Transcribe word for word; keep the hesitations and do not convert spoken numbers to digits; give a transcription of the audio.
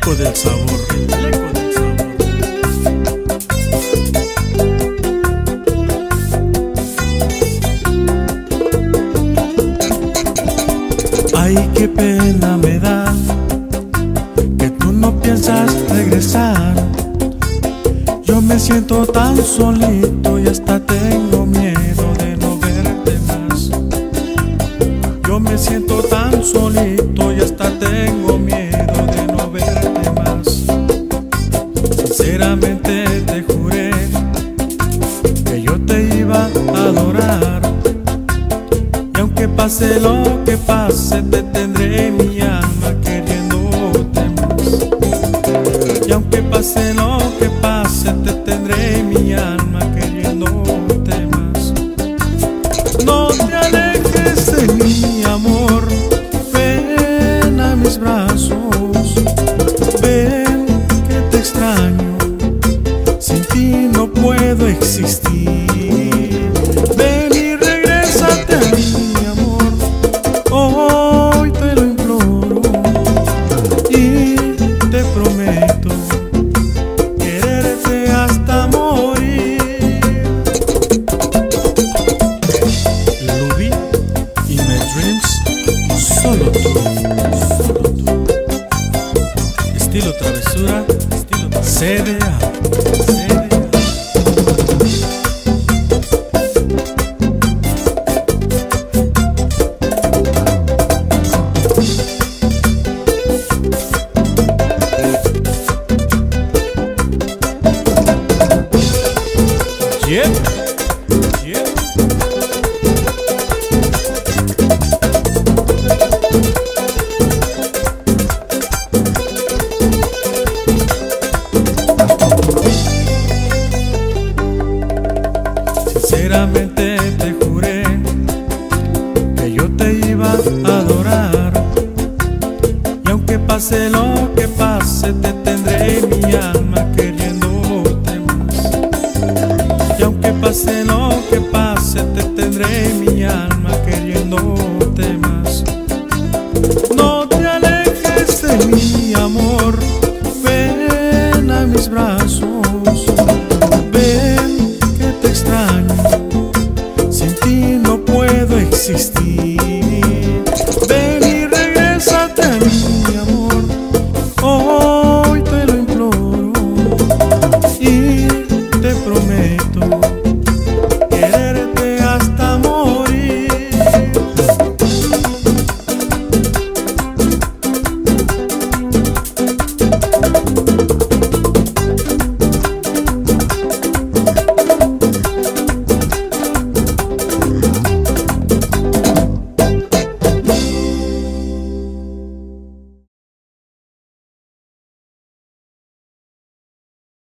eco del sabor, el eco del sabor. Ay, qué pena me da que tú no piensas regresar. Yo me siento tan solito y hasta tengo miedo de no verte más. Yo me siento tan solito y hasta tengo miedo de no verte más. Sinceramente te juré que yo te iba a adorar, y aunque pase lo que pase te tendré en mi alma queriéndote más. Y aunque pase lo que pase te tendré en mi alma queriéndote más. No te alejes de mi amor, ven a mis brazos, ven que te extraño, sin ti no puedo existir. Ven y regrésate a mí, mi amor, hoy te lo imploro y te prometo quererte hasta morir. Luby y My Dreams, solo tú, solo tú. Estilo travesura, estilo C D A. Yep, yep. Sinceramente te juré que yo te iba a adorar, y aunque pase lo que pase te tendré en mi alma queriéndote más. Y aunque pase lo que pase te tendré en mi alma queriéndote más. No te alejes de mi amor, ven a mis brazos,